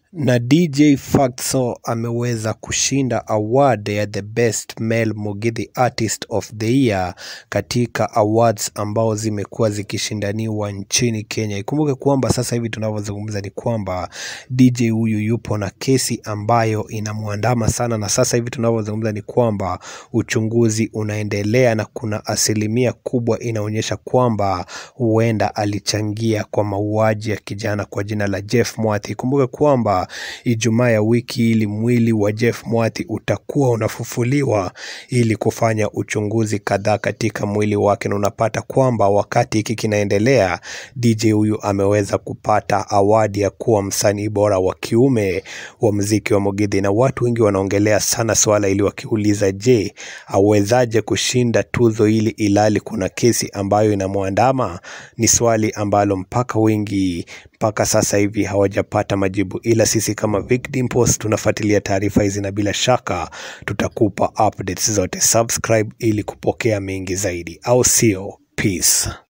Na DJ FATXO ameweza kushinda award ya the best male Mugithi artist of the year katika awards ambao zimekuwa zikishindaniwa nchini Kenya. Ikumbuke kwamba sasa hivi tunavyozungumza ni kwamba DJ huyu yupo na kesi ambayo inamuandama sana, na sasa hivi tunavyozungumza ni kwamba uchunguzi unaendelea na kuna asilimia kubwa inaonyesha kwamba huenda alichangia kwa mauaji ya kijana kwa jina la Jeff Mwathi. Ikumbuke kwamba Ijumaa ya wiki ili mwili wa Jeff Mwathi utakuwa unafufuliwa ili kufanya uchunguzi kadhaa katika mwili wake, na unapata kwamba wakati hiki kinaendelea, DJ huyu ameweza kupata awadi ya kuwa msanii bora wa kiume wa muziki wa Mugithi, na watu wengi wanaongelea sana swala ili wakiuliza, je, awezaje kushinda tuzo hili ilali kuna kesi ambayo inamuandama? Ni swali ambalo mpaka sasa hivi hawajapata majibu, ila sisi kama Victimpos tunafuatilia taarifa hizi na bila shaka tutakupa updates zote. Subscribe ili kupokea mengi zaidi, au sio? Peace.